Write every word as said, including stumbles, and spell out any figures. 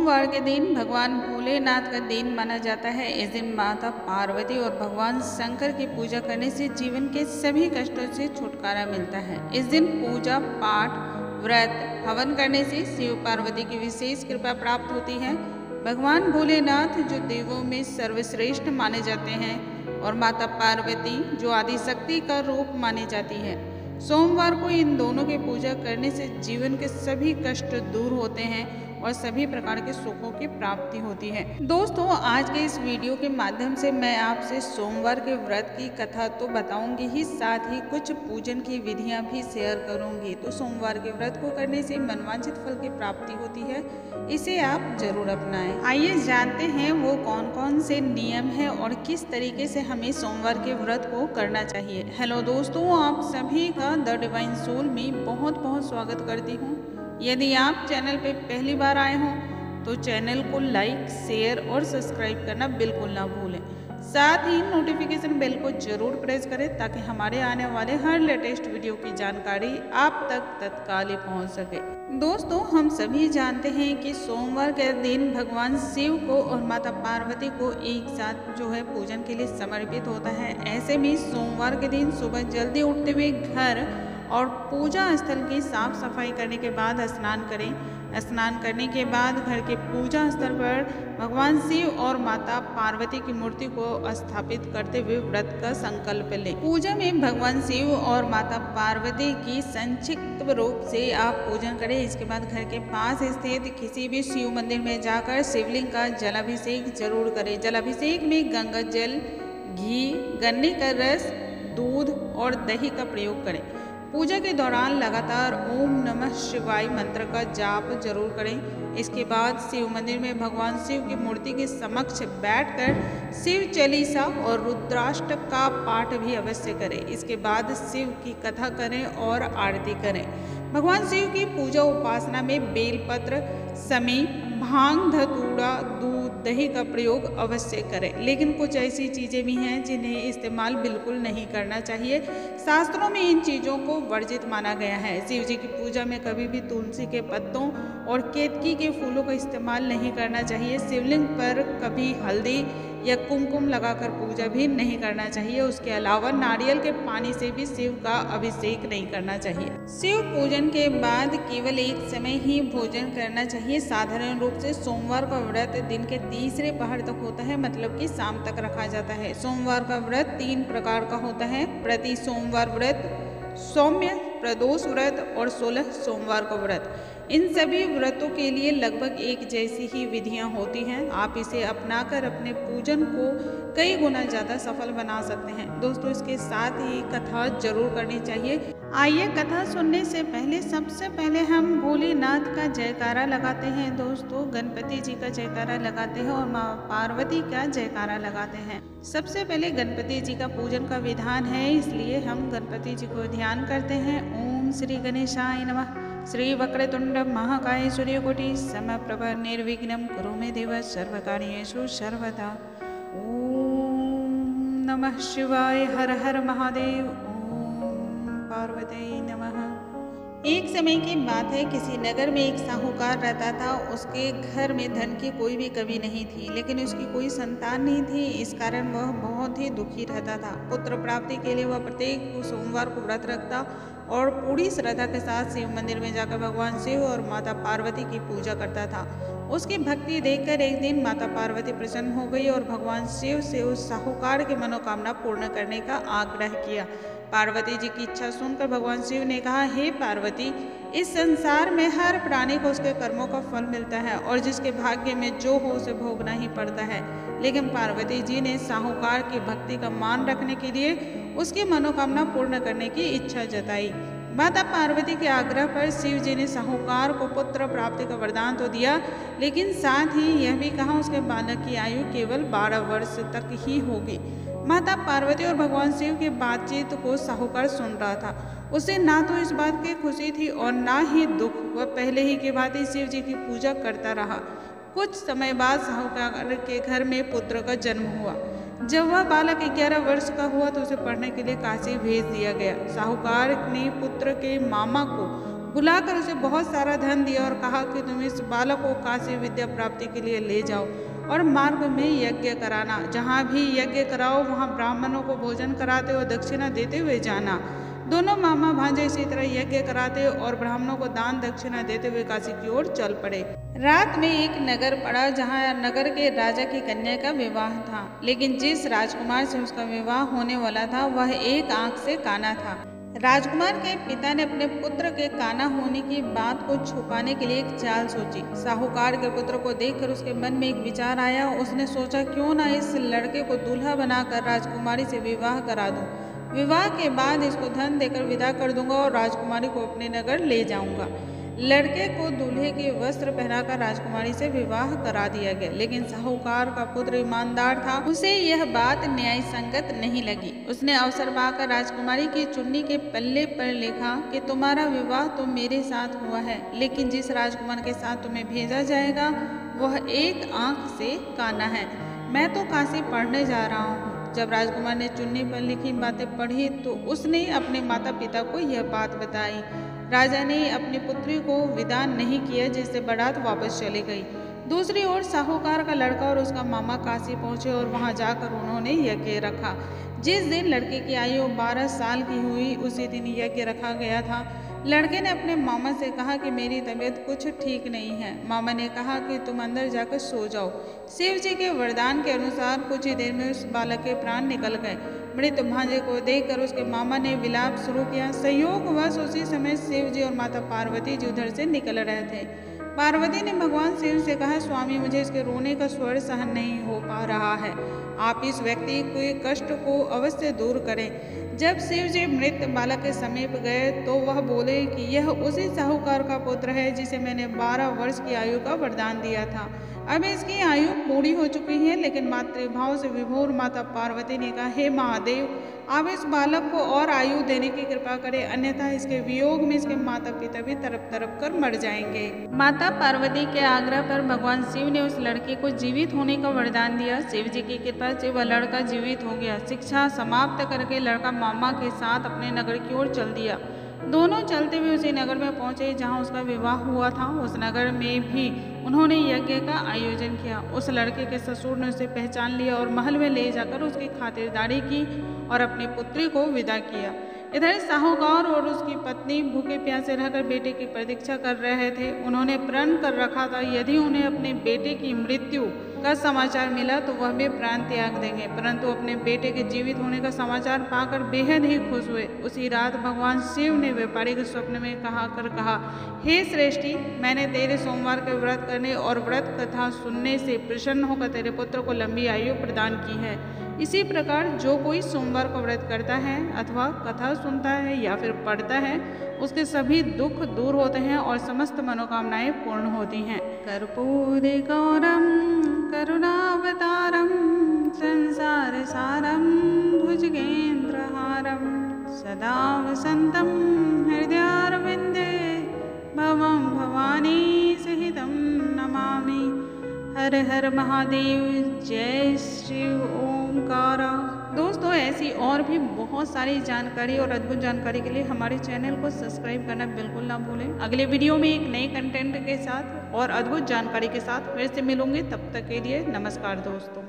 सोमवार के दिन भगवान भोलेनाथ का दिन माना जाता है। इस दिन माता पार्वती और भगवान शंकर की पूजा करने से जीवन के सभी कष्टों से छुटकारा मिलता है। इस दिन पूजा पाठ, व्रत, हवन करने से शिव पार्वती की विशेष कृपा प्राप्त होती है। भगवान भोलेनाथ जो देवों में सर्वश्रेष्ठ माने जाते हैं और माता पार्वती जो आदि शक्ति का रूप मानी जाती है। सोमवार को इन दोनों की पूजा करने से जीवन के सभी कष्ट दूर होते हैं और सभी प्रकार के सुखों की प्राप्ति होती है। दोस्तों, आज के इस वीडियो के माध्यम से मैं आपसे सोमवार के व्रत की कथा तो बताऊंगी ही, साथ ही कुछ पूजन की विधियां भी शेयर करूंगी। तो सोमवार के व्रत को करने से मनवांछित फल की प्राप्ति होती है, इसे आप जरूर अपनाएं। आइए जानते हैं वो कौन कौन से नियम है और किस तरीके से हमें सोमवार के व्रत को करना चाहिए। हेलो दोस्तों, आप सभी का द डिवाइन सोल में बहुत बहुत स्वागत करती हूँ। यदि आप चैनल पे पहली बार आए हों तो चैनल को लाइक, शेयर और सब्सक्राइब करना बिल्कुल ना भूलें। साथ ही नोटिफिकेशन बेल को जरूर प्रेस करें ताकि हमारे आने वाले हर लेटेस्ट वीडियो की जानकारी आप तक तत्काल ही पहुंच सके। दोस्तों, हम सभी जानते हैं कि सोमवार के दिन भगवान शिव को और माता पार्वती को एक साथ जो है पूजन के लिए समर्पित होता है। ऐसे में सोमवार के दिन सुबह जल्दी उठते हुए घर और पूजा स्थल की साफ सफाई करने के बाद स्नान करें। स्नान करने के बाद घर के पूजा स्थल पर भगवान शिव और माता पार्वती की मूर्ति को स्थापित करते हुए व्रत का संकल्प लें। पूजा में भगवान शिव और माता पार्वती की संक्षिप्त रूप से आप पूजन करें। इसके बाद घर के पास स्थित किसी भी शिव मंदिर में जाकर शिवलिंग का जलाभिषेक जरूर करें। जलाभिषेक में गंगा जल, घी, गन्ने का रस, दूध और दही का प्रयोग करें। पूजा के दौरान लगातार ओम नमः शिवाय मंत्र का जाप जरूर करें। इसके बाद शिव मंदिर में भगवान शिव की मूर्ति के समक्ष बैठकर शिव चालीसा और रुद्राष्टक का पाठ भी अवश्य करें। इसके बाद शिव की कथा करें और आरती करें। भगवान शिव की पूजा उपासना में बेलपत्र, समी, भांग, धतूरा, दूध, दही का प्रयोग अवश्य करें। लेकिन कुछ ऐसी चीज़ें भी हैं जिन्हें इस्तेमाल बिल्कुल नहीं करना चाहिए। शास्त्रों में इन चीज़ों को वर्जित माना गया है। शिव जी की पूजा में कभी भी तुलसी के पत्तों और केतकी के फूलों का इस्तेमाल नहीं करना चाहिए। शिवलिंग पर कभी हल्दी या कुमकुम लगाकर पूजा भी नहीं करना चाहिए। उसके अलावा नारियल के पानी से भी शिव का अभिषेक नहीं करना चाहिए। शिव पूजन के बाद केवल एक समय ही भोजन करना चाहिए। साधारण रूप से सोमवार का व्रत दिन के तीसरे पहर तक होता है, मतलब कि शाम तक रखा जाता है। सोमवार का व्रत तीन प्रकार का होता है: प्रति सोमवार व्रत, सौम्य, प्रदोष व्रत और सोलह सोमवार का व्रत। इन सभी व्रतों के लिए लगभग एक जैसी ही विधियां होती हैं। आप इसे अपनाकर अपने पूजन को कई गुना ज़्यादा सफल बना सकते हैं। दोस्तों, इसके साथ ही कथा जरूर करनी चाहिए। आइए कथा सुनने से पहले सबसे पहले हम भोलेनाथ का जयकारा लगाते हैं। दोस्तों, गणपति जी का जयकारा लगाते हैं और माँ पार्वती का जयकारा लगाते हैं। सबसे पहले गणपति जी का पूजन का विधान है, इसलिए हम गणपति जी को ध्यान करते हैं। ओम श्री गणेशाय नमः। श्री वक्रतुंड महाकाय सूर्यकोटि समप्रभ निर्विघ्नं कुरु मे देव सर्वकार्येषु सर्वदा। ओम नमः शिवाय। हर हर महादेव। ओम पार्वती नमः। एक समय की बात है, किसी नगर में एक साहूकार रहता था। उसके घर में धन की कोई भी कमी नहीं थी, लेकिन उसकी कोई संतान नहीं थी। इस कारण वह बहुत ही दुखी रहता था। पुत्र प्राप्ति के लिए वह प्रत्येक सोमवार को व्रत रखता और पूरी श्रद्धा के साथ शिव मंदिर में जाकर भगवान शिव और माता पार्वती की पूजा करता था। उसकी भक्ति देखकर एक दिन माता पार्वती प्रसन्न हो गई और भगवान शिव से उस साहूकार की मनोकामना पूर्ण करने का आग्रह किया। पार्वती जी की इच्छा सुनकर भगवान शिव ने कहा, हे पार्वती, इस संसार में हर प्राणी को उसके कर्मों का फल मिलता है और जिसके भाग्य में जो हो उसे भोगना ही पड़ता है। लेकिन पार्वती जी ने साहूकार की भक्ति का मान रखने के लिए उसकी मनोकामना पूर्ण करने की इच्छा जताई। माता पार्वती के आग्रह पर शिव जी ने साहूकार को पुत्र प्राप्ति का वरदान तो दिया, लेकिन साथ ही यह भी कहा उसके बालक की आयु केवल बारह वर्ष तक ही होगी। माता पार्वती और भगवान शिव की बातचीत को साहूकार सुन रहा था। उसे ना तो इस बात की खुशी थी और ना ही दुख। वह पहले ही की भांति शिव जी की पूजा करता रहा। कुछ समय बाद साहूकार के घर में पुत्र का जन्म हुआ। जब वह बालक ग्यारह वर्ष का हुआ तो उसे पढ़ने के लिए काशी भेज दिया गया। साहूकार ने पुत्र के मामा को बुलाकर उसे बहुत सारा धन दिया और कहा कि तुम इस बालक को काशी विद्या प्राप्ति के लिए ले जाओ और मार्ग में यज्ञ कराना। जहाँ भी यज्ञ कराओ वहाँ ब्राह्मणों को भोजन कराते और दक्षिणा देते हुए जाना। दोनों मामा भांजे इसी तरह यज्ञ कराते और ब्राह्मणों को दान दक्षिणा देते हुए काशी की ओर चल पड़े। रात में एक नगर पड़ा जहाँ नगर के राजा की कन्या का विवाह था, लेकिन जिस राजकुमार से उसका विवाह होने वाला था वह एक आंख से काना था। राजकुमार के पिता ने अपने पुत्र के काना होने की बात को छुपाने के लिए एक चाल सोची। साहूकार के पुत्र को देखकर उसके मन में एक विचार आया। उसने सोचा क्यों ना इस लड़के को दूल्हा बनाकर राजकुमारी से विवाह करा दूं। विवाह के बाद इसको धन देकर विदा कर दूंगा और राजकुमारी को अपने नगर ले जाऊंगा। लड़के को दूल्हे के वस्त्र पहनाकर राजकुमारी से विवाह करा दिया गया, लेकिन साहूकार का पुत्र ईमानदार था, उसे यह बात न्याय संगत नहीं लगी। उसने अवसर पाकर राजकुमारी की चुन्नी के पल्ले पर लिखा कि तुम्हारा विवाह तो मेरे साथ हुआ है, लेकिन जिस राजकुमार के साथ तुम्हें भेजा जाएगा वह एक आंख से काना है। मैं तो काशी पढ़ने जा रहा हूँ। जब राजकुमार ने चुन्नी पर लिखी बातें पढ़ी तो उसने अपने माता पिता को यह बात बताई। राजा ने अपनी पुत्री को विदा नहीं किया, जिससे बारात वापस चली गई। दूसरी ओर साहूकार का लड़का और उसका मामा काशी पहुंचे और वहां जाकर उन्होंने यज्ञ रखा। जिस दिन लड़के की आयु बारह साल की हुई उसी दिन यज्ञ रखा गया था। लड़के ने अपने मामा से कहा कि मेरी तबीयत कुछ ठीक नहीं है। मामा ने कहा कि तुम अंदर जाकर सो जाओ। शिव जी के वरदान के अनुसार कुछ ही देर में उस बालक के प्राण निकल गए। मृत भांजे को देखकर उसके मामा ने विलाप शुरू किया। संयोगवश उसी समय शिव जी और माता पार्वती जी उधर से निकल रहे थे। पार्वती ने भगवान शिव से कहा, स्वामी मुझे इसके रोने का स्वर सहन नहीं हो पा रहा है, आप इस व्यक्ति के कष्ट को अवश्य दूर करें। जब शिव जी मृत बालक के समीप गए तो वह बोले कि यह उसी साहूकार का पुत्र है जिसे मैंने बारह वर्ष की आयु का वरदान दिया था। अब इसकी आयु पूरी हो चुकी है, लेकिन मातृभाव से विभोर माता पार्वती ने कहा, हे महादेव, आप इस बालक को और आयु देने की कृपा करें, अन्यथा इसके वियोग में इसके माता पिता भी तरफ तरफ कर मर जाएंगे। माता पार्वती के आग्रह पर भगवान शिव ने उस लड़के को जीवित होने का वरदान दिया। शिव जी की कृपा से वह लड़का जीवित हो गया। शिक्षा समाप्त करके लड़का मामा के साथ अपने नगर की ओर चल दिया। दोनों चलते हुए उसी नगर में पहुंचे जहां उसका विवाह हुआ था। उस नगर में भी उन्होंने यज्ञ का आयोजन किया। उस लड़के के ससुर ने उसे पहचान लिया और महल में ले जाकर उसकी खातिरदारी की और अपनी पुत्री को विदा किया। इधर साहूकार और उसकी पत्नी भूखे प्यासे रहकर बेटे की प्रतीक्षा कर रहे थे। उन्होंने प्रण कर रखा था यदि उन्हें अपने बेटे की मृत्यु का समाचार मिला तो वह भी प्राण त्याग देंगे, परंतु अपने बेटे के जीवित होने का समाचार पाकर बेहद ही खुश हुए। उसी रात भगवान शिव ने व्यापारी के स्वप्न में कहा कर कहा, हे श्रेष्ठी, मैंने तेरे सोमवार के व्रत करने और व्रत कथा सुनने से प्रसन्न होकर तेरे पुत्र को लंबी आयु प्रदान की है। इसी प्रकार जो कोई सोमवार को व्रत करता है अथवा कथा सुनता है या फिर पढ़ता है उसके सभी दुख दूर होते हैं और समस्त मनोकामनाएं पूर्ण होती हैं। कर्पूरे गौरम करुणावतारम संसार सारम भुजगेन्द्रहारम सदा वसंतम हृदयारविंदे भवम भवानी सहितम नमामि। हर हर महादेव, जय शिव ओमकारा। दोस्तों, ऐसी और भी बहुत सारी जानकारी और अद्भुत जानकारी के लिए हमारे चैनल को सब्सक्राइब करना बिल्कुल ना भूलें। अगले वीडियो में एक नए कंटेंट के साथ और अद्भुत जानकारी के साथ फिर से मिलूंगे। तब तक के लिए नमस्कार दोस्तों।